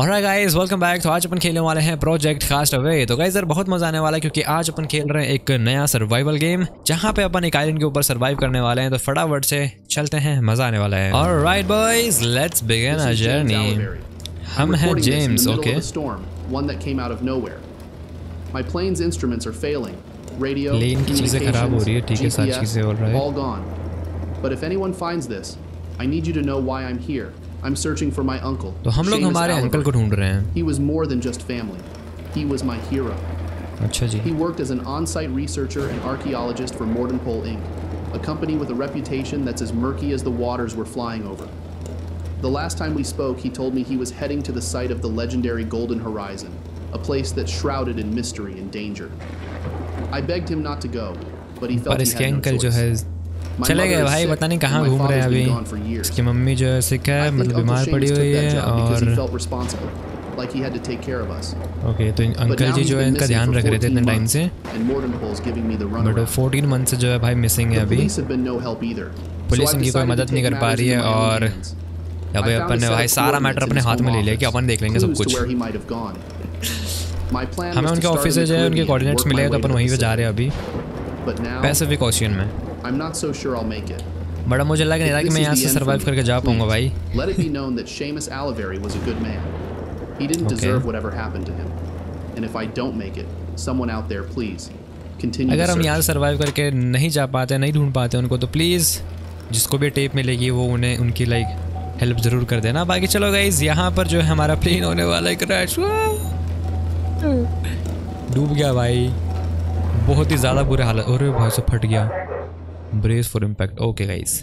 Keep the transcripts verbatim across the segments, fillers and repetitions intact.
Alright guys, welcome back. तो आज अपन खेलने वाले हैं प्रोजेक्ट कास्टअवे। तो गाइस यार बहुत मजा आने वाला है क्योंकि आज अपन खेल रहे हैं एक नया सर्वाइवल गेम जहां पे अपन एक आइलैंड के ऊपर सर्वाइव करने वाले हैं। तो फटाफट से चलते हैं, मजा आने वाला है। Alright boys, let's begin our journey. हम हैं James. Okay, My plane's instruments are failing. Radio, plane की चीजें खराब हो रही है, ठीक है, सारी चीजें all right. all gone. But if anyone finds this, I need you to know why I'm here. I'm searching for my uncle. तो हम लोग हमारे अंकल को ढूंढ रहे हैं। He was more than just family. He was my hero. अच्छा जी। He worked as an on-site researcher and archaeologist for Mordenpole Incorporated, a company with a reputation that's as murky as the waters we're flying over. The last time we spoke, he told me he was heading to the site of the legendary Golden Horizon, a place that's shrouded in mystery and danger. I begged him not to go, but he felt पर he इसके had no uncle जो choice. है चले गए भाई, पता नहीं कहाँ घूम रहे हैं अभी। इसकी मम्मी जो है सिक है, मतलब बीमार पड़ी हुई है। और like he had to take care of us. Okay, तो अंकल जी जो है इनका ध्यान रख रहे थे इतने टाइम से, बट वो फोर्टीन मंथ से जो है भाई मिसिंग है अभी। पुलिस इनकी कोई मदद नहीं कर पा रही है और अभी अपन ने भाई सारा मैटर अपने हाथ में ले लिया कि अपन देख लेंगे सब कुछ। हमें उनके ऑफिस से जो है उनके कोऑर्डिनेट्स मिले तो अपन वहीं पे जा रहे हैं अभी, पैसिफिक ओशियन में। I'm not so sure I'll make it. बड़ा मुझे लग नहीं रहा कि मैं यहाँ से सर्वाइव करके जा पाऊंगा भाई। Let it be known that Seamus Aliveri was a good man. He didn't Okay. deserve whatever happened to him. And if I don't make it, someone out there, please continue. अगर to हम search. यहाँ से survive करके नहीं जा पाते, नहीं ढूंढ पाते उनको, तो प्लीज़ जिसको भी टेप मिलेगी वो उन्हें उनकी लाइक हेल्प ज़रूर कर देना। बाकी चलो गाइस, यहाँ पर जो है हमारा प्लेन होने वाला है क्रैश। डूब गया भाई, बहुत ही ज़्यादा बुरे हालत। अरे भाई से फट गया। Brace for impact. Okay guys,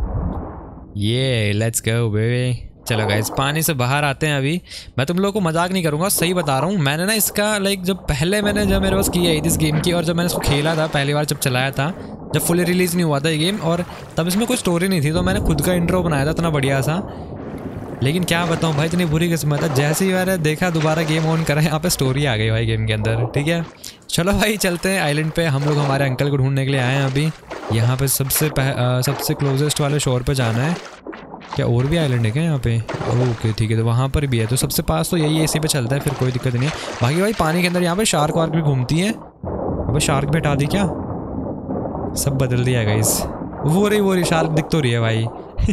ये लेट्स गो बेबी। चलो गाइस, पानी से बाहर आते हैं अभी। मैं तुम लोगों को मजाक नहीं करूँगा, सही बता रहा हूँ। मैंने ना इसका लाइक जब पहले मैंने जब मेरे पास की आई थी इस गेम की, और जब मैंने इसको खेला था पहली बार, जब चलाया था, जब फुली रिलीज़ नहीं हुआ था ये गेम, और तब इसमें कोई स्टोरी नहीं थी, तो मैंने खुद का इंट्रो बनाया था इतना बढ़िया सा। लेकिन क्या बताऊँ भाई, इतनी बुरी किस्मत है, जैसे ही मैंने देखा दोबारा गेम ऑन करा, यहाँ पे स्टोरी आ गई भाई गेम के अंदर। ठीक है, चलो भाई चलते हैं आइलैंड पे। हम लोग हमारे अंकल को ढूंढने के लिए आए हैं अभी। यहाँ पे सबसे आ, सबसे क्लोजेस्ट वाले शोर पे जाना है। क्या और भी आइलैंड है क्या यहाँ पे? ओके ठीक है, तो वहाँ पर भी है, तो सबसे पास तो यही है, इसी पे चलता है, फिर कोई दिक्कत नहीं है। बाकी भाई पानी के अंदर यहाँ पे शार्क वार्क भी घूमती है। अब शार्क भी हटा दी क्या? सब बदल दिया है गाइस। वो रही वो रही शार्क दिख तो रही है भाई।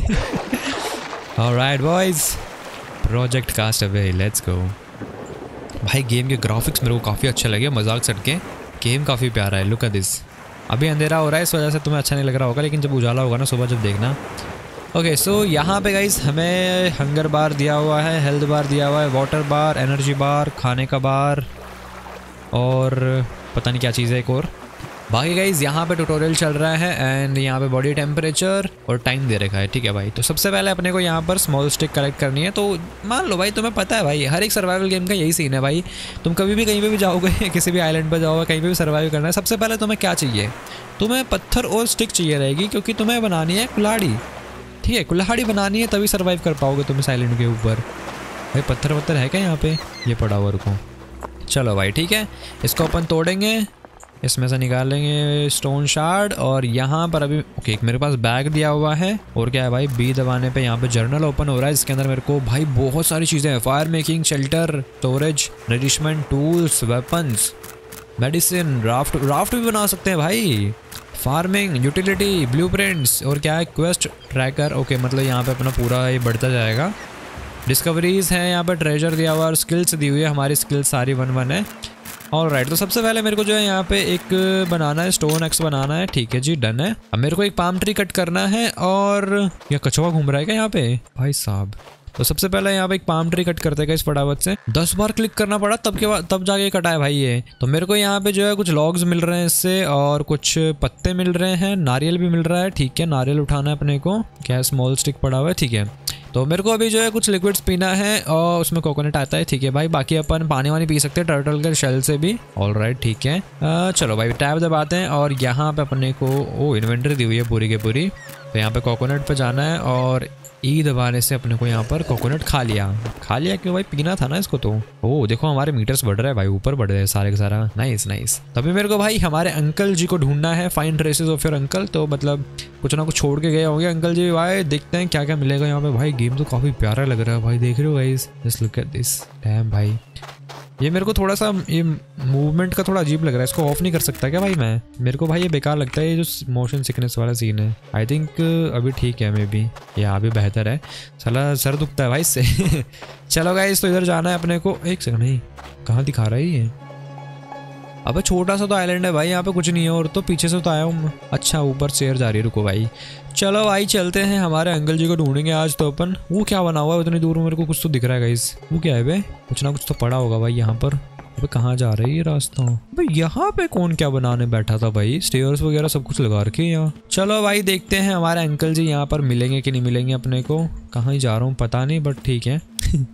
Alright boys, project castaway, let's go. भाई गेम के ग्राफिक्स मेरे को काफ़ी अच्छे लगे, मजाक सट के। गेम काफ़ी प्यारा है, लुक एट दिस। अभी अंधेरा हो रहा है, इस वजह से तुम्हें अच्छा नहीं लग रहा होगा, लेकिन जब उजाला होगा ना सुबह, जब देखना। ओके सो यहाँ पे गाइस हमें हंगर बार दिया हुआ है, हेल्थ बार दिया हुआ है, वाटर बार, एनर्जी बार, खाने का बार, और पता नहीं क्या चीज़ है एक और। बाकी गाइज यहाँ पे ट्यूटोरियल चल रहा है एंड यहाँ पे बॉडी टेम्परेचर और टाइम दे रखा है। ठीक है भाई, तो सबसे पहले अपने को यहाँ पर स्मॉल स्टिक कलेक्ट करनी है। तो मान लो भाई, तुम्हें पता है भाई, हर एक सर्वाइवल गेम का यही सीन है भाई। तुम कभी भी कहीं पे भी जाओगे, किसी भी आइलैंड पर जाओगे, कहीं पे भी सर्वाइव करना है, सबसे पहले तुम्हें क्या चाहिए? तुम्हें पत्थर और स्टिक चाहिए रहेगी, क्योंकि तुम्हें बनानी है कुल्हाड़ी। ठीक है, कुल्हाड़ी बनानी है, तभी सर्वाइव कर पाओगे तुम इस आइलैंड के ऊपर। भाई पत्थर वत्थर है क्या यहाँ पे? ये पड़ा हुआ, रुको। चलो भाई ठीक है, इसको अपन तोड़ेंगे, इसमें से निकालेंगे स्टोन शार्ड। और यहाँ पर अभी ओके, मेरे पास बैग दिया हुआ है, और क्या है भाई, बी दबाने पे यहाँ पे जर्नल ओपन हो रहा है। इसके अंदर मेरे को भाई बहुत सारी चीज़ें हैं, fire making, shelter, storage, nourishment, tools, weapons, medicine, raft raft भी बना सकते हैं भाई, फार्मिंग, यूटिलिटी, ब्लूप्रिंट्स, और क्या है, क्वेस्ट ट्रैकर। ओके, मतलब यहाँ पे अपना पूरा ये बढ़ता जाएगा। डिस्कवरीज हैं यहाँ पे, ट्रेजर दिया हुआ, और स्किल्स दी हुई है। हमारी स्किल्स सारी वन वन है। ऑल राइट, तो सबसे पहले मेरे को जो है यहाँ पे एक बनाना है, स्टोन एक्स बनाना है। ठीक है जी, डन है। अब मेरे को एक पाम ट्री कट करना है, और यह कछुआ घूम रहा है क्या यहाँ पे भाई साहब? तो सबसे पहले यहाँ पे एक पाम ट्री कट करते हैं इस फटाफट से। दस बार क्लिक करना पड़ा तब के बाद तब जाके कटा है भाई ये। तो मेरे को यहाँ पे जो है कुछ लॉग्स मिल रहे हैं इससे, और कुछ पत्ते मिल रहे हैं, नारियल भी मिल रहा है। ठीक है, नारियल उठाना है अपने को। क्या स्मॉल स्टिक पड़ा हुआ है? ठीक है, तो मेरे को अभी जो है कुछ लिक्विड्स पीना है, और उसमें कोकोनट आता है। ठीक है भाई, बाकी अपन पानी वानी पी सकते हैं टर्टल के शेल से भी। ऑल राइट ठीक है, आ, चलो भाई टैब दबाते हैं, और यहाँ पे अपने को ओ इन्वेंटरी दी हुई है पूरी की पूरी। तो यहाँ पे कोकोनट पे जाना है, और ई दबाने से अपने को यहाँ पर कोकोनट खा लिया खा लिया क्यों भाई, पीना था ना इसको तो। ओ देखो हमारे मीटर्स बढ़ रहे हैं भाई, ऊपर बढ़ रहे हैं सारे का सारा। Nice nice. तभी मेरे को भाई हमारे अंकल जी को ढूंढना है, find traces of your uncle. तो मतलब कुछ ना कुछ छोड़ के गए होंगे अंकल जी भाई, देखते हैं क्या क्या मिलेगा यहाँ पे। भाई गेम तो काफी प्यारा लग रहा है भाई, देख रहे हो guys, just look at this. Damn भाई ये मेरे को थोड़ा सा ये मूवमेंट का थोड़ा अजीब लग रहा है, इसको ऑफ नहीं कर सकता क्या भाई मैं? मेरे को भाई ये बेकार लगता है, ये जो मोशन सिकनेस वाला सीन है। आई थिंक अभी ठीक है, मे बी या अभी बेहतर है। साला सर दुखता है भाई इससे। चलो गाइस तो इधर जाना है अपने को। एक सेकंड, नहीं कहाँ दिखा रहा है ये? अबे छोटा सा तो आइलैंड है भाई, यहाँ पे कुछ नहीं है। और तो पीछे से तो आया हूँ। अच्छा ऊपर चेयर जा रही है, रुको भाई। चलो भाई चलते हैं, हमारे अंकल जी को ढूंढेंगे आज तो अपन। वो क्या बना हुआ है उतनी दूर में, मेरे को कुछ तो दिख रहा है गाइस। वो क्या है बे? कुछ ना कुछ तो पड़ा होगा भाई यहाँ पर। अबे कहाँ जा रही है ये रास्ता? भाई यहाँ पे कौन क्या बनाने बैठा था भाई? स्टेयर्स वगैरह सब कुछ लगा रखे यहाँ। चलो भाई देखते हैं हमारे अंकल जी यहाँ पर मिलेंगे कि नहीं मिलेंगे अपने को। कहाँ ही जा रहा हूँ पता नहीं, बट ठीक है।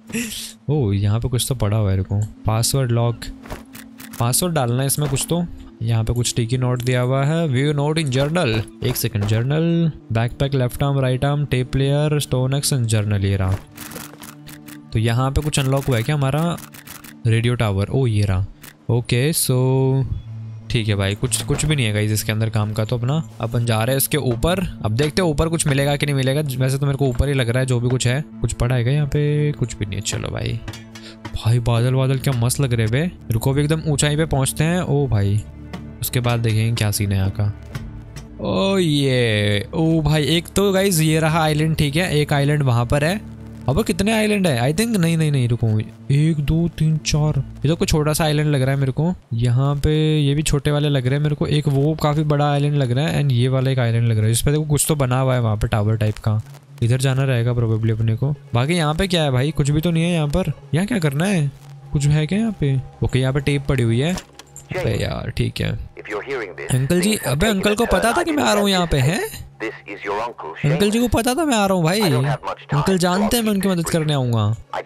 ओ यहाँ पे कुछ तो पड़ा हुआ है, रुको। पासवर्ड लॉक, पासवर्ड डालना है इसमें कुछ तो। यहाँ पे कुछ टिकी नोट दिया हुआ है, व्यू नोट इन जर्नल। एक second, journal, backpack, left arm, right arm, tape player, stone axe and journal. ये रहा। तो यहाँ पे कुछ अनलॉक हुआ है क्या हमारा? रेडियो टावर, ओ ये रहा। ओके सो ठीक है भाई, कुछ कुछ भी नहीं है गाइस इसके अंदर काम का। तो अपना अपन जा रहे हैं इसके ऊपर। अब देखते हैं ऊपर कुछ मिलेगा कि नहीं मिलेगा। वैसे तो मेरे को ऊपर ही लग रहा है जो भी कुछ है। कुछ पड़ा है क्या यहाँ पे? कुछ भी नहीं है। चलो भाई भाई बादल बादल क्या मस्त लग रहे बे। रुको भी एकदम ऊंचाई पे पहुंचते हैं। ओ भाई उसके बाद देखेंगे क्या सीन है यहाँ का। ओ ये ओ भाई एक तो गाइज ये रहा आइलैंड, ठीक है। एक आइलैंड वहां पर है। अब कितने आइलैंड है? आई थिंक नहीं नहीं नहीं रुको, एक दो तीन चार। ये तो कोई छोटा सा आइलैंड लग रहा है मेरे को। यहाँ पे ये भी छोटे वाले लग रहे हैं मेरे को। एक वो काफी बड़ा आइलैंड लग रहा है एंड ये वाला एक आइलैंड लग रहा है जिसपे देखो कुछ तो बना हुआ है वहाँ पे टावर टाइप का। इधर जाना रहेगा प्रोबेबली अपने को। बाकी यहाँ पे क्या है भाई? कुछ भी तो नहीं है यहाँ पर। यहाँ क्या करना है? कुछ है क्या यहाँ पे? ओके यहाँ पे टेप पड़ी हुई है। अबे यार ठीक है। अंकल जी, अबे अंकल को पता था कि मैं आ रहा हूँ यहाँ पे, है? अंकल जी को पता था मैं आ रहा हूँ भाई। अंकल जानते हैं मैं उनकी मदद करने आऊंगा।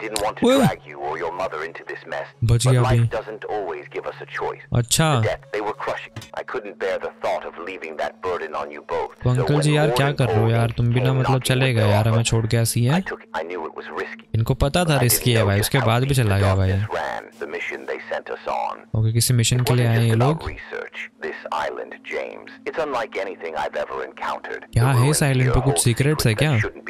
बच गया भाई। अच्छा तो अंकल जी यार क्या कर रहे हो यार? तुम बिना मतलब चले गए यार, हमें छोड़ के ऐसी है। इनको पता था रिस्की है भाई, उसके बाद भी चला गया भाई। ओके किसी मिशन के लिए आए ये लोग। क्या है इस आइलैंड पे? कुछ सीक्रेट्स है क्या?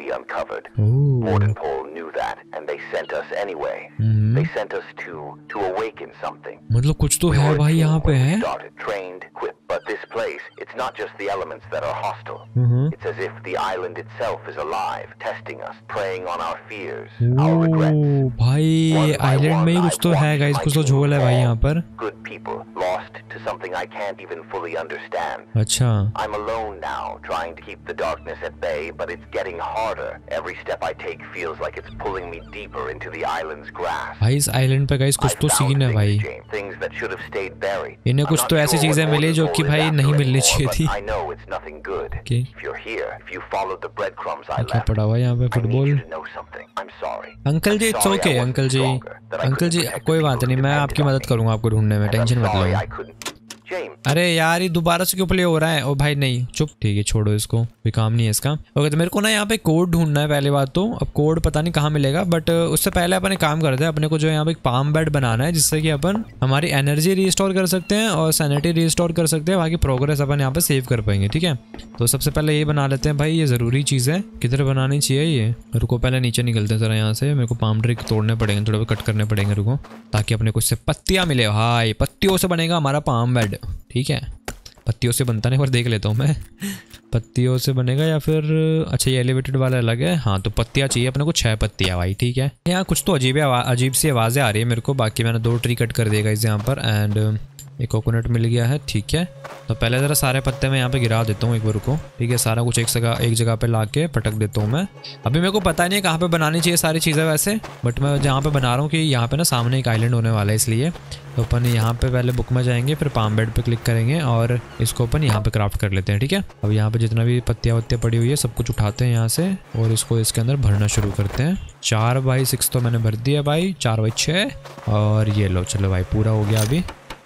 मतलब कुछ तो है भाई यहाँ पे, है? भाई आइलैंड में ही कुछ तो है गाइस, कुछ तो झोल है भाई यहाँ पर। अच्छा I'm alone now, trying to keep the darkness at bay, but it's getting harder. Every step I take feels like it's pulling me deeper into the island's grasp. भाई इस आइलैंड पे गाइस कुछ तो सीन है भाई। Things that should have stayed buried. इन्हें कुछ तो ऐसी चीजें मिली जो कि भाई नहीं मिलनी चाहिए थी। I know it's nothing good. Okay. If you're here, if you followed the breadcrumbs I क्या left, पड़ा हुआ यहाँ पे? I need football. you to know something. I'm sorry. Uncle ji it's okay uncle ji. Uncle ji कोई बात नहीं, मैं आपकी मदद करूंगा आपको ढूंढने में, टेंशन मत लो। I couldn't. James. अरे यार ये दोबारा से क्यों प्ले हो रहा है? ओ भाई नहीं चुप, ठीक है छोड़ो इसको, कोई काम नहीं है इसका। ओके तो मेरे को ना यहाँ पे कोड ढूंढना है पहली बात तो। अब कोड पता नहीं कहाँ मिलेगा, बट उससे पहले अपन एक काम करते हैं। अपने को जो यहाँ पे एक पाम बेड बनाना है जिससे कि अपन हमारी एनर्जी रिस्टोर कर सकते हैं और सैनिटी रिस्टोर कर सकते हैं। बाकी प्रोग्रेस अपन यहाँ पे सेव कर पाएंगे, ठीक है। तो सबसे पहले ये बना लेते हैं भाई, ये जरूरी चीज़ है। किधर बनानी चाहिए ये? रुको पहले नीचे निकलते हैं जरा यहाँ से। मेरे को पाम ट्री तोड़ने पड़ेंगे, थोड़े कट करने पड़ेंगे, रुको, ताकि अपने को इससे पत्तियाँ मिले। भाई पत्तियों से बनेगा हमारा पाम बेड, ठीक है। पत्तियों से बनता नहीं, पर देख लेता हूँ मैं। पत्तियों से बनेगा या फिर अच्छा ये एलिवेटेड वाला अलग है। हाँ तो पत्तियाँ चाहिए अपने को, छह पत्तियाँ भाई, ठीक है। यहाँ कुछ तो अजीब अजीब सी आवाज़ें आ रही है मेरे को। बाकी मैंने दो ट्री कट कर देगा इस यहाँ पर एंड एक कोकोनट मिल गया है, ठीक है। तो पहले ज़रा सारे पत्ते मैं यहाँ पे गिरा देता हूँ एक बार को, ठीक है। सारा कुछ एक जगह एक जगह पे ला के पटक देता हूँ मैं। अभी मेरे को पता नहीं है कहाँ पे बनानी चाहिए सारी चीज़ें वैसे, बट मैं जहाँ पे बना रहा हूँ कि यहाँ पे ना सामने एक आइलैंड होने वाला है, इसलिए तो अपन यहाँ पे पहले बुक में जाएंगे, फिर पाम बेड पे क्लिक करेंगे और इसको अपन यहाँ पे क्राफ्ट कर लेते हैं, ठीक है। अब यहाँ पे जितना भी पत्तियाँ वत्तियाँ पड़ी हुई है सब कुछ उठाते हैं यहाँ से और इसको इसके अंदर भरना शुरू करते हैं। चार बाई सिक्स तो मैंने भर दिया भाई, चार बाई छः और ये लो, चलो भाई पूरा हो गया अभी।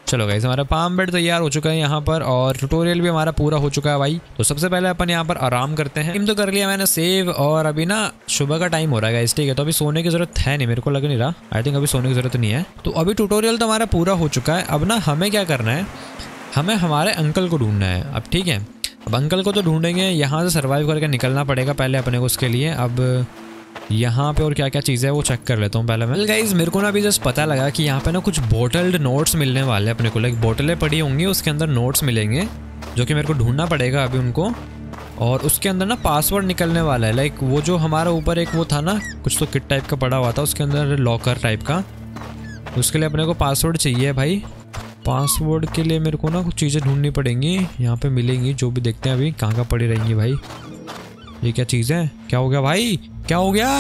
चलो गाइस हमारा पाम बेड तैयार हो चुका है यहाँ पर और ट्यूटोरियल भी हमारा पूरा हो चुका है भाई। तो सबसे पहले अपन यहाँ पर आराम करते हैं। तो कर लिया मैंने सेव और अभी ना सुबह का टाइम हो रहा है गाइस, ठीक है। तो अभी सोने की जरूरत है नहीं, मेरे को लग नहीं रहा। आई थिंक अभी सोने की जरूरत नहीं है। तो अभी ट्यूटोरियल तो हमारा पूरा हो चुका है। अब ना हमें क्या करना है, हमें हमारे अंकल को ढूंढना है अब, ठीक है। अब अंकल को तो ढूंढेंगे, यहाँ से सर्वाइव करके निकलना पड़ेगा पहले अपने को उसके लिए। अब यहाँ पे और क्या क्या चीज़ें है वो चेक कर लेता हूँ पहले मैं। गाइस मेरे को ना अभी जस्ट पता लगा कि यहाँ पे ना कुछ बोटल्ड नोट्स मिलने वाले हैं अपने को। लाइक बोतलें पड़ी होंगी, उसके अंदर नोट्स मिलेंगे जो कि मेरे को ढूंढना पड़ेगा अभी उनको। और उसके अंदर ना पासवर्ड निकलने वाला है। लाइक वो जो हमारा ऊपर एक वो था ना कुछ तो किट टाइप का पड़ा हुआ था, उसके अंदर लॉकर टाइप का, उसके लिए अपने को पासवर्ड चाहिए भाई। पासवर्ड के लिए मेरे को ना कुछ चीज़ें ढूंढनी पड़ेंगी, यहाँ पे मिलेंगी जो भी। देखते हैं अभी कहाँ कहाँ पड़ी रहेंगी भाई। ये क्या चीज़ है, क्या हो गया भाई, क्या हो गया?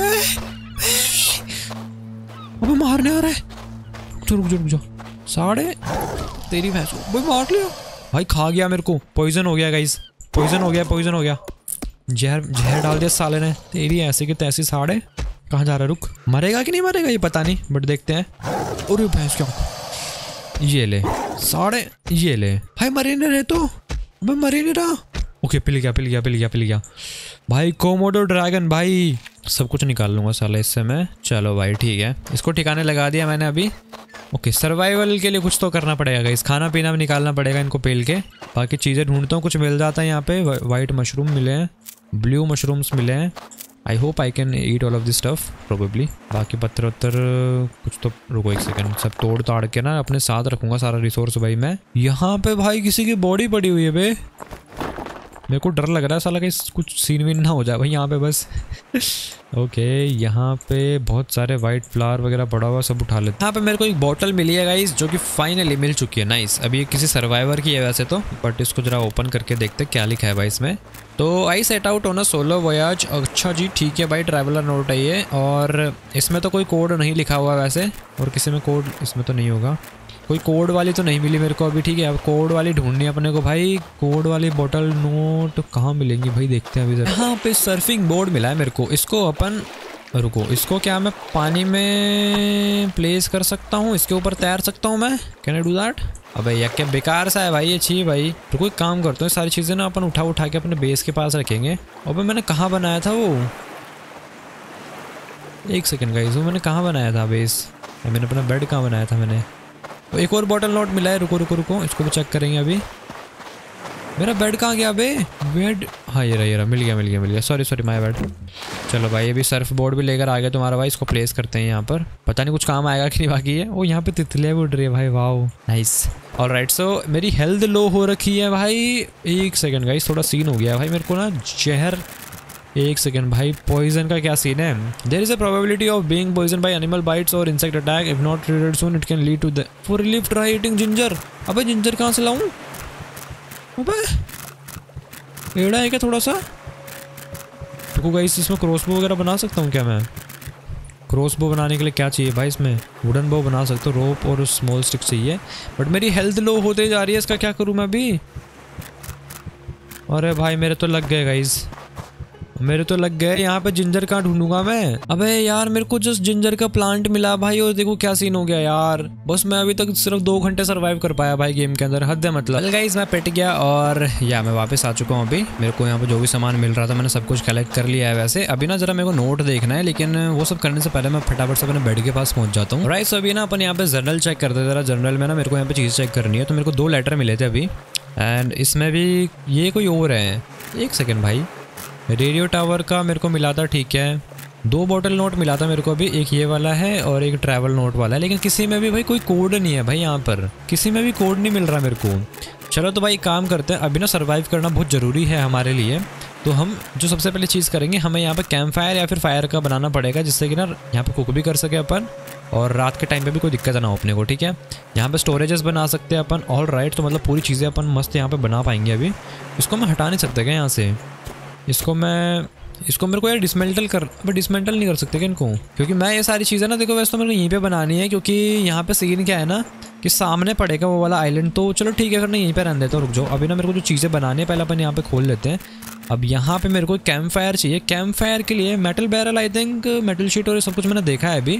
अबे मारने आ रहा है, रुक जाओ रुक जाओ रुक जाओ। साढ़े तेरी भैंस भाई मार लिया भाई, खा गया मेरे को। पॉइजन हो गया गाइस, पॉइजन हो गया, पॉइजन हो गया। जहर जहर डाल दिया साले ने। तेरी ऐसे की तैसी। साढ़े कहाँ जा रहा है, रुक। मरेगा कि नहीं मरेगा ये पता नहीं, बट देखते हैं। अरे भैंस क्या, ये ले साढ़े, ये ले भाई। मरे नहीं रहे तो मैं मरे नहीं रहा। ओके पिल गया पिल गया पिल गया पिल गया भाई। कोमोडो ड्रैगन भाई, सब कुछ निकाल लूंगा साला इससे मैं। चलो भाई ठीक है, इसको ठिकाने लगा दिया मैंने अभी। ओके सर्वाइवल के लिए कुछ तो करना पड़ेगा, इस खाना पीना भी निकालना पड़ेगा इनको पेल के। बाकी चीज़ें ढूंढता हूँ, कुछ मिल जाता है यहाँ पे। वाइट मशरूम मिले हैं, ब्लू मशरूम्स मिले हैं। I hope I can eat all of this stuff probably. बाकी पत्थर वत्थर कुछ तो, रुको एक सेकंड, सब तोड़ ताड़ के ना अपने साथ रखूंगा सारा रिसोर्स भाई मैं। यहाँ पे भाई किसी की बॉडी पड़ी हुई है बे, मेरे को डर लग रहा है साला कि कुछ सीन वीन ना हो जाए भाई यहाँ पे बस। ओके यहाँ पे बहुत सारे वाइट फ्लावर वगैरह पड़ा हुआ, सब उठा लेते हैं। यहाँ पे मेरे को एक बॉटल मिली है गाइस जो कि फाइनली मिल चुकी है। नाइस। अभी ये किसी सर्वाइवर की है वैसे तो, बट इसको जरा ओपन करके देखते क्या लिखा है भाई इसमें। तो I set out on a solo voyage. अच्छा जी ठीक है भाई, ट्रैवलर नोट है ये। और इसमें तो कोई कोड नहीं लिखा हुआ वैसे, और किसी में कोड इसमें तो नहीं होगा। कोई कोड वाली तो नहीं मिली मेरे को अभी, ठीक है। अब कोड वाली ढूंढनी है अपने को भाई। कोड वाली बोतल नोट कहाँ मिलेंगी भाई, देखते हैं अभी। यहाँ पे सर्फिंग बोर्ड मिला है मेरे को, इसको अपन, रुको, इसको क्या मैं पानी में प्लेस कर सकता हूँ, इसके ऊपर तैर सकता हूँ मैं? Can I do that? अबे यार क्या बेकार सा है भाई ये चीज भाई। तो कोई काम करते हैं, सारी चीज़ें ना अपन उठा उठा के अपने बेस के पास रखेंगे। अबे मैंने कहाँ बनाया था वो, एक सेकेंड गाइस, वो मैंने कहाँ बनाया था बेस? मैंने अपना बेड कहाँ बनाया था मैंने? तो एक और बॉटल नोट मिला है, रुको रुको रुको, इसको भी चेक करेंगे अभी। मेरा बेड कहाँ गया बे? बेड, हाँ ये रहा ये रहा, मिल गया मिल गया मिल गया। Sorry sorry my bad. चलो भाई अभी सर्फ बोर्ड भी लेकर आ गया तुम्हारा भाई, इसको प्लेस करते हैं यहाँ पर। पता नहीं कुछ काम आएगा कि नहीं बाकी है। वो यहाँ पे तितलियाँ भी उड़ रही है भाई, वाओ नाइस। ऑलराइट सो मेरी हेल्थ लो हो रखी है भाई। एक सेकेंड गाइस, थोड़ा सीन हो गया है भाई मेरे को ना, जहर। एक सेकेंड भाई, पॉइजन का क्या सीन है? There is a probability of being poison by animal bites और insect attack. If not treated soon it can lead to the for relief try eating ginger. अबे जिंजर कहाँ से लाऊं? अबे एड़ा है क्या थोड़ा सा? तो गाइस इसमें क्रॉसबो वगैरह बना सकता हूँ क्या मैं? क्रॉसबो बनाने के लिए क्या चाहिए भाई इसमें? वुडन बो बना सकता हूँ, रोप और स्मॉल स्टिक चाहिए। बट मेरी हेल्थ लो होते जा रही है, इसका क्या करूँ मैं अभी? अरे भाई मेरे तो लग गए गाइस, मेरे तो लग गए। यहाँ पे जिंजर कहाँ ढूंढूंगा मैं? अबे यार मेरे को जस्ट जिंजर का प्लांट मिला भाई, और देखो क्या सीन हो गया यार। बस मैं अभी तक सिर्फ दो घंटे सरवाइव कर पाया भाई गेम के अंदर, हद है मतलब। गाइस मैं पिट गया और या मैं वापस आ चुका हूँ अभी। मेरे को यहाँ पे जो भी सामान मिल रहा था मैंने सब कुछ कलेक्ट कर लिया है वैसे। अभी ना जरा मेरे को नोट देखना है, लेकिन वो सब करने से पहले मैं फटाफट से अपने बेड के पास पहुंच जाता हूँ। राइट, अभी ना अपन यहाँ पे जर्नल चेक करते थे जरा। जर्नल में ना मेरे को यहाँ पे चीज़ चेक करनी है। तो मेरे को दो लेटर मिले थे अभी, एंड इसमें भी ये कोई और है। एक सेकेंड भाई, रेडियो टावर का मेरे को मिला था, ठीक है। दो बॉटल नोट मिला था मेरे को अभी, एक ये वाला है और एक ट्रैवल नोट वाला है। लेकिन किसी में भी भाई कोई कोड नहीं है भाई, यहाँ पर किसी में भी कोड नहीं मिल रहा मेरे को। चलो तो भाई काम करते हैं, अभी ना सर्वाइव करना बहुत ज़रूरी है हमारे लिए। तो हम जो सबसे पहले चीज़ करेंगे, हमें यहाँ पर कैंप फायर या फिर फायर का बनाना पड़ेगा, जिससे कि ना यहाँ पर कुक भी कर सके अपन, और रात के टाइम पे भी कोई दिक्कत ना हो अपने को, ठीक है। यहाँ पे स्टोरेजेस बना सकते हैं अपन। ऑल राइट, तो मतलब पूरी चीज़ें अपन मस्त यहाँ पे बना पाएंगे अभी। इसको मैं हटा नहीं सकते क्या यहाँ से? इसको मैं इसको मेरे को यार डिसमेंटल कर, अब डिसमेंटल नहीं कर सकते क्या इनको? क्योंकि मैं ये सारी चीज़ें ना, देखो वैसे तो मेरे को यहीं पे बनानी है, क्योंकि यहाँ पे सीन क्या है ना कि सामने पड़ेगा वो वाला आइलैंड। तो चलो ठीक है, फिर मैं यहीं पे रहने देता हूँ, रुक जाओ। अभी ना मेरे को जो चीज़ें बनानी है पहले अपन यहाँ पे खोल लेते हैं। अब यहाँ पे मेरे को कैंप फायर चाहिए। कैंप फायर के लिए metal barrel, I think metal sheet और ये सब कुछ मैंने देखा है अभी।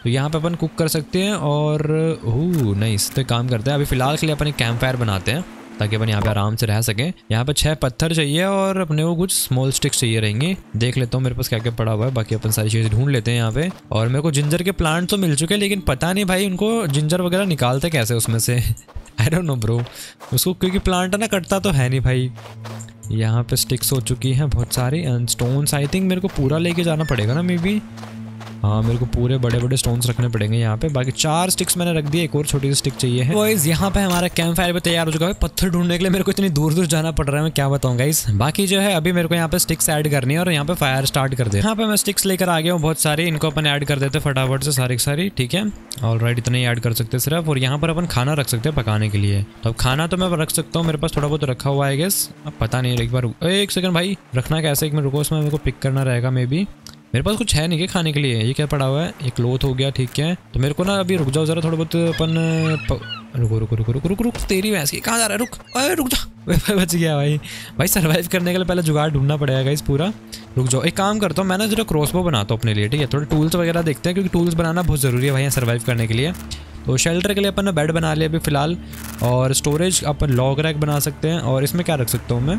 तो यहाँ पे अपन कुक कर सकते हैं और ओह नाइस। तो एक काम करते हैं, अभी फिलहाल के लिए अपन एक कैंप फायर बनाते हैं ताकि अपन यहाँ पे आराम से रह सकें। यहाँ पे छह पत्थर चाहिए और अपने को कुछ स्मॉल स्टिक्स चाहिए रहेंगे। देख लेता हूँ मेरे पास क्या क्या पड़ा हुआ है, बाकी अपन सारी चीज़ें ढूंढ लेते हैं यहाँ पे। और मेरे को जिंजर के प्लांट तो मिल चुके हैं, लेकिन पता नहीं भाई उनको जिंजर वगैरह निकालते कैसे उसमें से आई डोंट नो ब्रो उसको, क्योंकि प्लांट है ना कटता तो है नहीं भाई। यहाँ पे स्टिक्स हो चुकी हैं बहुत सारी एंड स्टोन्स आई थिंक मेरे को पूरा लेके जाना पड़ेगा ना मे बी। हाँ मेरे को पूरे बड़े बड़े स्टोन्स रखने पड़ेंगे यहाँ पे। बाकी चार स्टिक्स मैंने रख दिए, एक और छोटी सी स्टिक चाहिए है। गाइस यहाँ पे हमारा कैंप फायर भी तैयार हो चुका है। पत्थर ढूंढने के लिए मेरे को इतनी दूर दूर जाना पड़ रहा है, मैं क्या बताऊँ गाइस। बाकी जो है अभी मेरे को यहाँ पे स्टिक्स ऐड करनी है और यहाँ पे फायर स्टार्ट कर दे। यहाँ पे मैं स्टिक्स लेकर आ गया हूँ बहुत सारी, इनको अपन ऐड कर देते फटाफट से सारी सारी, ठीक है। ऑलराइट इतना ही ऐड कर सकते हैं सिर्फ। और यहाँ पर अपन खाना रख सकते हैं पकाने के लिए। तो अब खाना तो मैं रख सकता हूँ, मेरे पास थोड़ा बहुत रखा हुआ है गेस। अब पता नहीं, एक बार एक सेकंड भाई रखना कैसे, एक मिनट रुको, इसमें मेरे को पिक करना रहेगा मे बी। मेरे पास कुछ है नहीं क्या खाने के लिए, ये क्या पड़ा हुआ है, एक क्लोथ हो गया ठीक है। तो मेरे को ना अभी रुक जाओ जरा, थोड़ा बहुत अपन प... रुको रुको रुको रुको रुक रुक तेरी भैंस की कहाँ जा रहा है, रुक अरे रुक जा बच गया भाई। भाई सर्वाइव करने के लिए पहले जुगाड़ ढूंढना पड़ेगा इस पूरा। रुक जाओ एक काम करता हूँ मैं ना जरा क्रॉसबो बनाता हूँ अपने लिए, ठीक है। थोड़े टूल्स वगैरह देखते हैं क्योंकि टूल्स बनाना बहुत ज़रूरी है भाई सर्वाइव करने के लिए। तो शेल्टर के लिए अपन ने बेड बना लिया अभी फ़िलहाल, और स्टोरेज अपन लॉग रैक बना सकते हैं। और इसमें क्या रख सकता हूँ मैं,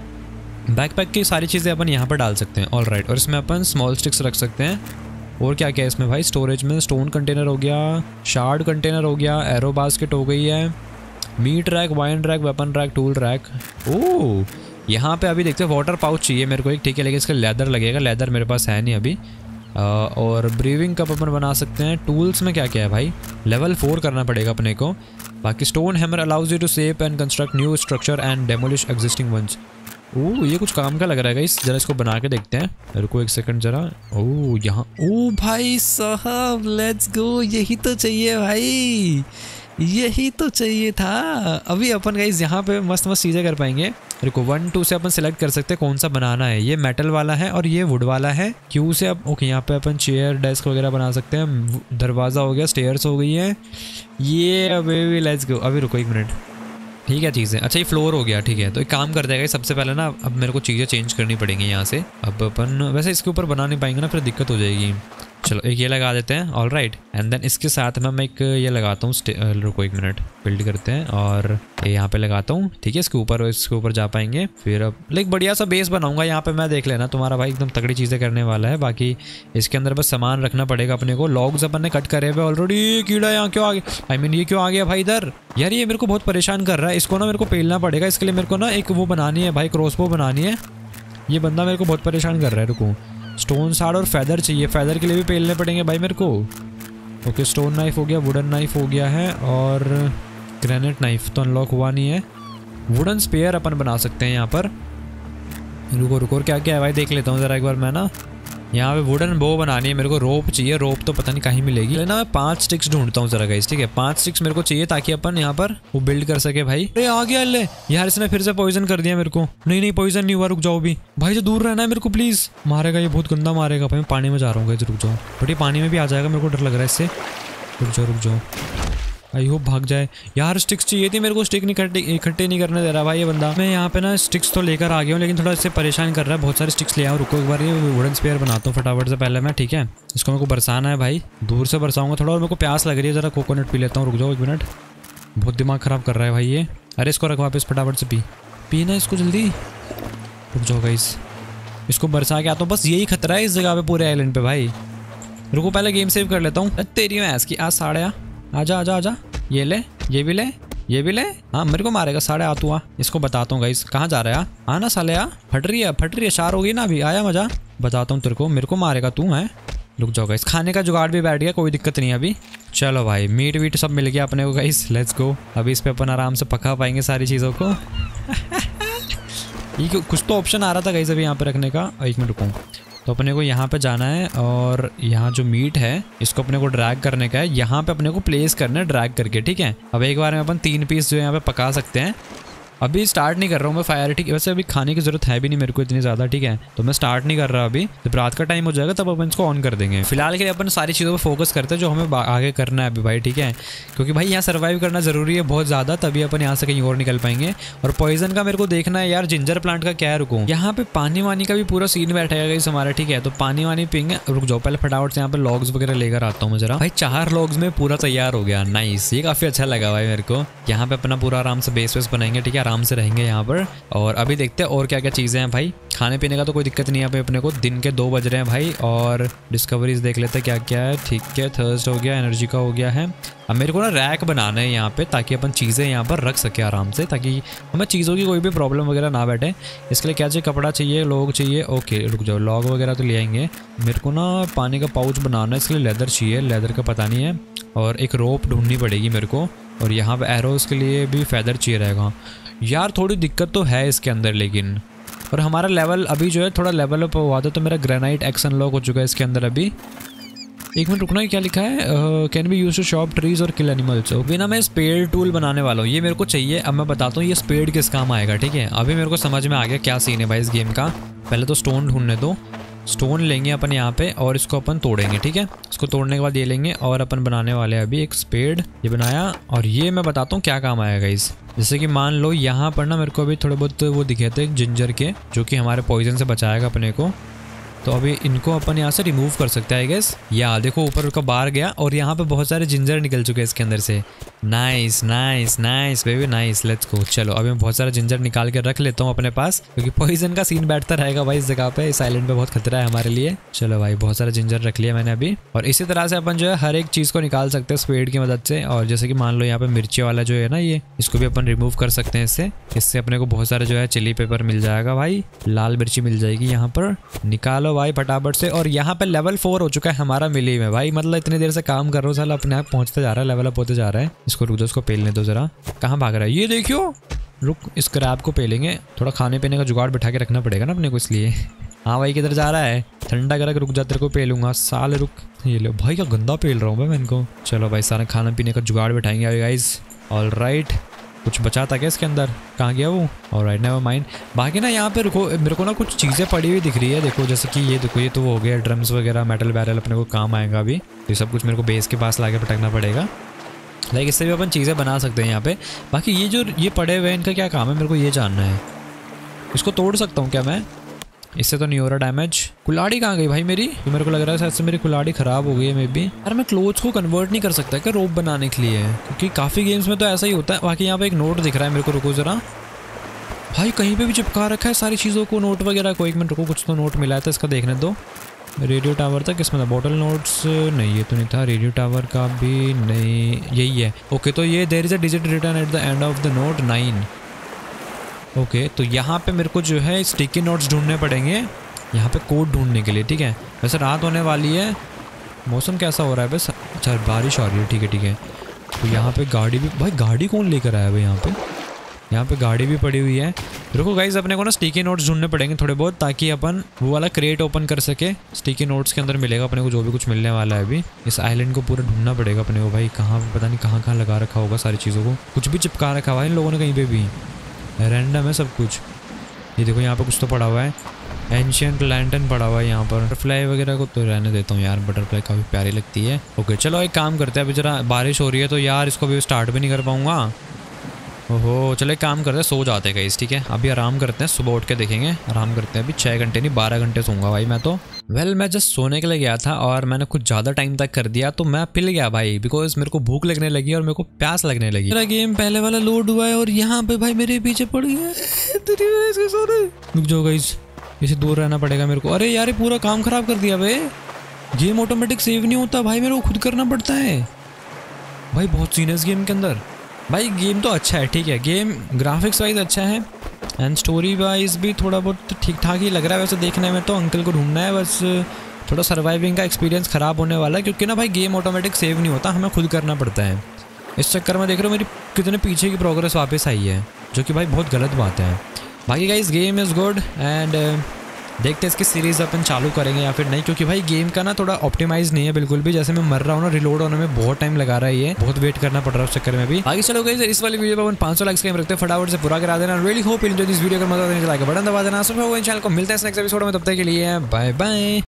बैकपैक की सारी चीज़ें अपन यहाँ पर डाल सकते हैं। ऑल राइट, और इसमें अपन स्मॉल स्टिक्स रख सकते हैं। और क्या क्या है इसमें भाई, स्टोरेज में स्टोन कंटेनर हो गया, शार्ड कंटेनर हो गया, एरो बास्केट हो गई है, meat rack, wine rack, weapon rack, tool rack. Oh यहाँ पे अभी देखते हैं वाटर पाउच चाहिए मेरे को एक, ठीक है, लेकिन इसका लेदर लगेगा, लेदर मेरे पास है नहीं अभी। आ, और ब्रीविंग कप अपन बना सकते हैं। टूल्स में क्या क्या है भाई, लेवल फोर करना पड़ेगा अपने को। बाकी stone hammer allows you to save and construct new structure and demolish existing ones. Oh ये कुछ काम का लग रहा है गाइस, जरा इसको बना के देखते हैं। मेरे को एक सेकंड जरा। ओह यहाँ, ओह भाई साहब लेट्स गो, यही तो चाहिए भाई, यही तो चाहिए था। अभी अपन गाइस यहाँ पे मस्त मस्त चीज़ें कर पाएंगे। देखो वन टू से अपन सिलेक्ट कर सकते हैं कौन सा बनाना है। ये मेटल वाला है और ये वुड वाला है। क्यू से अब ओके यहाँ पे अपन चेयर डेस्क वगैरह बना सकते हैं। दरवाज़ा हो गया, स्टेयर्स हो गई है ये। अभी लेट्स गो, अभी रुको एक मिनट, ठीक है चीज़ें। अच्छा ये फ्लोर हो गया, ठीक है। तो एक काम कर देगा सबसे पहले ना, अब मेरे को चीज़ें चेंज करनी पड़ेंगी यहाँ से। अब अपन वैसे इसके ऊपर बना नहीं पाएंगे ना, फिर दिक्कत हो जाएगी। चलो एक ये लगा देते हैं, ऑल राइट। एंड देन इसके साथ में मैं एक ये लगाता हूँ, रुको एक मिनट, बिल्ड करते हैं और ये यहाँ पे लगाता हूँ, ठीक है। इसके ऊपर इसके ऊपर जा पाएंगे। फिर अब लाइक बढ़िया सा बेस बनाऊंगा यहाँ पे मैं, देख लेना तुम्हारा भाई एकदम तगड़ी चीज़ें करने वाला है। बाकी इसके अंदर बस सामान रखना पड़ेगा अपने को। लॉग्स अपन ने कट करे हुए ऑलरेडी। कीड़ा यहाँ क्यों आ गया, आई मीन ये क्यों आ गया भाई इधर, यार ये मेरे को बहुत परेशान कर रहा है। इसको ना मेरे को पेलना पड़ेगा, इसके लिए मेरे को ना एक वो बनानी है भाई, क्रॉसबो बनानी है। ये बंदा मेरे को बहुत परेशान कर रहा है। रुको, स्टोन साड़ और फेदर चाहिए, फेदर के लिए भी पेलने पड़ेंगे भाई मेरे को। ओके स्टोन नाइफ हो गया, वुडन नाइफ हो गया है, और ग्रेनाइट नाइफ तो अनलॉक हुआ नहीं है। वुडन स्पेयर अपन बना सकते हैं यहाँ पर। रुको रुको, और क्या क्या है भाई देख लेता हूँ ज़रा एक बार मैं ना। यहाँ पे वुडन बो बनानी है मेरे को, रोप चाहिए, रोप तो पता नहीं कहीं मिलेगी ना। मैं पांच स्टिक्स ढूंढता हूँ जरा गाइस, ठीक है। पांच स्टिक्स मेरे को चाहिए ताकि अपन यहाँ पर वो बिल्ड कर सके भाई। अरे आ गया ले यार, इसने फिर से पॉइजन कर दिया मेरे को। नहीं नहीं पॉइजन नहीं हुआ, रुक जाओ भी भाई, जो दूर रहना है मेरे को प्लीज। मारेगा ये, बहुत गंदा मारेगा भाई। मैं पानी में जा रहा हूँ गाइस, रुक जाओ। बट ये पानी में भी आ जाएगा, मेरे को डर लग रहा है इससे। रुक जाओ रुक जाओ, आई होप भाग जाए यार। स्टिक्स चाहिए थी मेरे को, स्टिक नहीं इकट्ठे नहीं करने दे रहा भाई ये बंदा। मैं यहाँ पे ना स्टिक्स तो लेकर आ गया हूँ, लेकिन थोड़ा इससे परेशान कर रहा है। बहुत सारे स्टिक्स ले आओ, रुको एक बार ये वुडन स्पेयर बनाता हूँ फटाफट से पहले मैं, ठीक है। इसको मेरे को बरसाना है भाई, दूर से बरसाऊंगा थोड़ा। और मेरे को प्यास लग रही है, जरा कोकोनट पी लेता हूँ, रुक जाओ एक मिनट। बहुत दिमाग ख़राब कर रहा है भाई ये। अरे इसको रख वापस फटाफट से, पी पीना इसको जल्दी। रुक जाओ गाइस, इसको बरसा के आता हूँ। बस यही खतरा है इस जगह पे पूरे आइलैंड पे भाई। रुको पहले गेम सेव कर लेता हूँ। तेरी मैं की आज साढ़े आ आजा आजा आजा, ये ले, ये भी ले, ये भी ले। हाँ मेरे को मारेगा साढ़े आ, तू आ। इसको बताता हूँ गाइस, कहाँ जा रहा है? आ ना साले, आ फट रही है फट रही है, शार होगी ना अभी, आया मजा। बताता हूँ तेरे को, मेरे को मारेगा तू है। रुक जाओ गाइस, खाने का जुगाड़ भी बैठ गया, कोई दिक्कत नहीं अभी। चलो भाई मीट वीट सब मिल गया अपने को गाइस, लेट्स गो। अभी इस पे अपन आराम से पका पाएंगे सारी चीज़ों को। ये कुछ तो ऑप्शन आ रहा था गाइस अभी यहाँ पे रखने का। एक मिनट रुको, तो अपने को यहाँ पे जाना है और यहाँ जो मीट है इसको अपने को ड्रैग करने का है। यहाँ पे अपने को प्लेस करना है ड्रैग करके, ठीक है। अब एक बार में अपन तीन पीस जो यहाँ पे पका सकते हैं। अभी स्टार्ट नहीं कर रहा हूँ मैं फायर, ठीक है। वैसे अभी खाने की जरूरत है भी नहीं मेरे को इतनी ज़्यादा, ठीक है। तो मैं स्टार्ट नहीं कर रहा अभी, जब रात का टाइम हो जाएगा तब अपन इसको ऑन कर देंगे। फिलहाल के लिए अपन सारी चीज़ों पर फोकस करते हैं जो हमें आगे करना है अभी भाई, ठीक है। क्योंकि भाई यहाँ सर्वाइव करना ज़रूरी है बहुत ज़्यादा, तभी अपन यहाँ से कहीं और निकल पाएंगे। और पॉइजन का मेरे को देखना है यार, जिंजर प्लांट का क्या है, रुको। यहाँ पे पानी वानी का भी पूरा सीन बैठेगा इस हमारा, ठीक है। तो पानी वानी पीएंगे, रुक जाओ पहले फटाफट से यहाँ पे लॉग्स वगैरह लेकर आता हूँ मैं जरा। भाई चार लॉग्स में पूरा तैयार हो गया, नाइस। ये काफ़ी अच्छा लगा भाई मेरे को। यहाँ पे अपना पूरा आराम से बेस वेस बनाएंगे, ठीक है। आराम से रहेंगे यहाँ पर। और अभी देखते हैं और क्या क्या चीज़ें हैं भाई। खाने पीने का तो कोई दिक्कत नहीं है भाई अपने को। दिन के दो बज रहे हैं भाई, और डिस्कवरीज देख लेते हैं क्या क्या है, ठीक है। थर्स्ट हो गया, एनर्जी का हो गया है। अब मेरे को ना रैक बनाना है यहाँ पे, ताकि अपन चीज़ें यहाँ पर रख सके आराम से, ताकि हमें चीज़ों की कोई भी प्रॉब्लम वगैरह ना बैठे। इसके लिए क्या चाहिए, कपड़ा चाहिए, लोग चाहिए, ओके रुक जाओ। लॉग वगैरह तो ले आएंगे। मेरे को ना पानी का पाउच बनाना है, इसके लिए लेदर चाहिए, लेदर का पता नहीं है। और एक रोप ढूंढनी पड़ेगी मेरे को। और यहाँ पे एरोस के लिए भी फैदर चाहिए रहेगा यार। थोड़ी दिक्कत तो है इसके अंदर लेकिन। और हमारा लेवल अभी जो है थोड़ा लेवल अप हुआ था, तो मेरा ग्रेनाइट एक्स अनलॉक हो चुका है इसके अंदर अभी। एक मिनट रुकना, क्या लिखा है, can be use to chop trees और किल एनिमल्स। अभी ना मैं स्पेड टूल बनाने वाला हूँ, ये मेरे को चाहिए। अब मैं बताता हूँ ये स्पेड किस काम आएगा, ठीक है। अभी मेरे को समझ में आ गया क्या सीन है भाई इस गेम का। पहले तो स्टोन ढूंढने दो, स्टोन लेंगे अपन यहाँ पे और इसको अपन तोड़ेंगे, ठीक है। इसको तोड़ने के बाद ये लेंगे और अपन बनाने वाले हैं अभी एक स्पेड। ये बनाया, और ये मैं बताता हूँ क्या काम आएगा इस। जैसे कि मान लो यहाँ पर ना मेरे को अभी थोड़े बहुत वो दिखे थे जिंजर के, जो कि हमारे पॉइजन से बचाएगा अपने को। तो अभी इनको अपन यहाँ से रिमूव कर सकते हैं आई गेस। या देखो ऊपर का बार गया, और यहाँ पे बहुत सारे जिंजर निकल चुके हैं इसके अंदर से। Nice nice nice baby nice, let's go. चलो अभी मैं बहुत सारा जिंजर निकाल के रख लेता हूँ अपने पास, क्योंकि पॉइजन का सीन बैठता रहेगा भाई इस जगह पे। इस आइलैंड पे बहुत खतरा है हमारे लिए। चलो भाई बहुत सारा जिंजर रख लिया मैंने अभी। और इसी तरह से अपन जो है हर एक चीज़ को निकाल सकते हैं स्पेड की मदद से। और जैसे कि मान लो यहाँ पे मिर्ची वाला जो है ना, ये इसको भी अपन रिमूव कर सकते हैं इससे। इससे अपने को बहुत सारे जो है चिली पेपर मिल जाएगा भाई, लाल मिर्ची मिल जाएगी यहाँ पर। निकालो भाई फटाफट से। और यहाँ पे लेवल फोर हो चुका है हमारा मिली में भाई। मतलब इतनी देर से काम कर रहा हूँ, साला अपने आप पहुँचते जा रहा है, लेवल अप होते जा रहा है। इसको रुक दो, इसको पेलने दो जरा। कहाँ भाग रहा है ये, देखियो। रुक, इस क्रैब को पेलेंगे। थोड़ा खाने पीने का जुगाड़ बिठा के रखना पड़ेगा ना अपने को, इसलिए। हाँ भाई किधर जा रहा है, ठंडा करके रुक जा, तेरे को पेलूंगा साल। रुक, ये लो भाई, क्या गंदा पेल रहा हूँ मैं इनको। चलो भाई सारा खाना पीने का जुगाड़ बिठाएंगे अभी गाइस। ऑल राइट, कुछ बचा था क्या इसके अंदर, कहाँ गया वो। और राइट नेवर माइंड। बाकी ना यहाँ पे रुको, मेरे को ना कुछ चीज़ें पड़ी हुई दिख रही है, देखो। जैसे कि ये देखो, ये तो वो हो गया ड्रम्स वगैरह, मेटल बैरल अपने को काम आएगा अभी। ये सब कुछ मेरे को बेस के पास लाके पटकना पड़ेगा। लाइक इससे भी अपन चीज़ें बना सकते हैं यहाँ पे। बाकी ये जो ये पड़े हुए हैं इनका क्या काम है, मेरे को ये जानना है। इसको तोड़ सकता हूँ क्या मैं, इससे तो नहीं हो रहा डैमेज। कुल्हाड़ी कहाँ गई भाई मेरी, तो मेरे को लग रहा है शायद से मेरी कुल्हाड़ी खराब हो गई है मे बी। यार मैं क्लोथ्स को कन्वर्ट नहीं कर सकता क्या रोप बनाने के लिए, क्योंकि काफ़ी गेम्स में तो ऐसा ही होता है। बाकी यहाँ पे एक नोट दिख रहा है मेरे को, रुको जरा भाई, कहीं पे भी चिपका रखा है सारी चीज़ों को, नोट वगैरह को। एक मिनट रुको, कुछ तो नोट मिला था, इसका देखने दो। रेडियो टावर था, किसमें था, बॉटल नोट्स नहीं, ये तो नहीं था। रेडियो टावर का भी नहीं, यही है। ओके, तो ये there is a digit return at the end of the note nine. Okay, तो यहाँ पे मेरे को जो है स्टिकी नोट्स ढूंढने पड़ेंगे यहाँ पे कोड ढूंढने के लिए, ठीक है। वैसे रात होने वाली है, मौसम कैसा हो रहा है बस, अच्छा बारिश आ रही है, ठीक है ठीक है। तो यहाँ पे गाड़ी भी, भाई गाड़ी कौन लेकर आया भाई यहाँ पे, यहाँ पे गाड़ी भी पड़ी हुई है। रुको गाइस, अपने को ना स्टिकी नोट्स ढूंढने पड़ेंगे थोड़े बहुत, ताकि अपन वो वाला क्रेट ओपन कर सके। स्टिकी नोट्स के अंदर मिलेगा अपने को जो भी कुछ मिलने वाला है अभी। इस आइलैंड को पूरा ढूंढना पड़ेगा अपने को भाई, कहाँ पता नहीं कहाँ कहाँ लगा रखा होगा सारी चीज़ों को। कुछ भी चिपका रखा हुआ है इन लोगों ने कहीं पे भी, रैंडम है सब कुछ। ये देखो यहाँ पे कुछ तो पड़ा हुआ है, एंशियंट लैंटर्न पड़ा हुआ है यहाँ पर। बटरफ्लाई वगैरह को तो रहने देता हूँ यार, बटरफ्लाई काफ़ी प्यारी लगती है। ओके चलो एक काम करते हैं, अभी जरा बारिश हो रही है तो यार इसको अभी स्टार्ट भी नहीं कर पाऊँगा। ओहो, चलो एक काम करते हैं, सो जाते हैं गाइस, ठीक है। अभी आराम करते हैं, सुबह उठ के देखेंगे, आराम करते हैं। अभी छः घंटे नहीं बारह घंटे सोऊंगा भाई मैं तो। वेल well, मैं जस्ट सोने के लिए गया था और मैंने कुछ ज़्यादा टाइम तक कर दिया, तो मैं पिल गया भाई, बिकॉज मेरे को भूख लगने लगी और मेरे को प्यास लगने लगी। मेरा गेम पहले वाला लोड हुआ है और यहाँ पे भाई मेरे पीछे पड़ गया। रुक जाओ गाइस, इसे दूर रहना पड़ेगा मेरे को। अरे यार पूरा काम खराब कर दिया भाई, गेम ऑटोमेटिक सेव नहीं होता भाई, मेरे को खुद करना पड़ता है भाई। बहुत सीरियस गेम के अंदर भाई। गेम तो अच्छा है, ठीक है, गेम ग्राफिक्स वाइज अच्छा है एंड स्टोरी वाइज भी थोड़ा बहुत ठीक ठाक ही लग रहा है वैसे देखने में। तो अंकल को ढूंढना है बस, थोड़ा सर्वाइविंग का एक्सपीरियंस ख़राब होने वाला है, क्योंकि ना भाई गेम ऑटोमेटिक सेव नहीं होता, हमें खुद करना पड़ता है। इस चक्कर में देख रहे हो मेरी कितने पीछे की प्रोग्रेस वापस आई है, जो कि भाई बहुत गलत बात है। बाकी guys game is good and देखते हैं इसकी सीरीज अपन चालू करेंगे या फिर नहीं, क्योंकि भाई गेम का ना थोड़ा ऑप्टिमाइज नहीं है बिल्कुल भी। जैसे मैं मर रहा हूँ ना, रिलोड होने में बहुत टाइम लगा रहा है, ये बहुत वेट करना पड़ रहा है उस चक्कर में भी। आगे चलो गाइस, इस वाली वीडियो पर अपन पाँच सौ लाइक्स का एम रखते हैं, फटाफट से पूरा करा देना। Really hope you enjoy this video. अगर मजा आने लाइक बटन दबा देना। सब चैनल को मिलते हैं नेक्स्ट एपिसोड में, तब तक के लिए बाय बाय।